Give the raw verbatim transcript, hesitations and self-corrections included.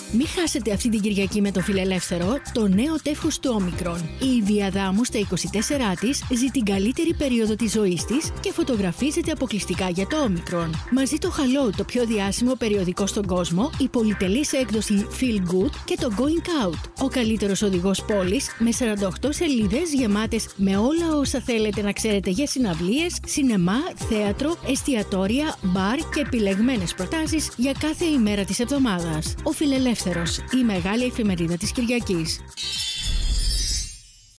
Μην χάσετε αυτή την Κυριακή με το Φιλελεύθερο το νέο τεύχος του Όμικρον. Η Ιδιαδάμου στα είκοσι τέσσερα της ζει την καλύτερη περίοδο της ζωής της και φωτογραφίζεται αποκλειστικά για το Όμικρον. Μαζί το Hello, το πιο διάσημο περιοδικό στον κόσμο, η πολυτελής έκδοση Feel Good και το Going Out, ο καλύτερος οδηγός πόλης με σαράντα οκτώ σελίδες γεμάτες με όλα όσα θέλετε να ξέρετε για συναυλίες, σινεμά, θέατρο, εστιατόρια, μπαρ και επιλεγμένες προτάσεις για κάθε ημέρα της εβδομάδας. Ο Φιλελεύθερος, η μεγάλη εφημερίδα της Κυριακής.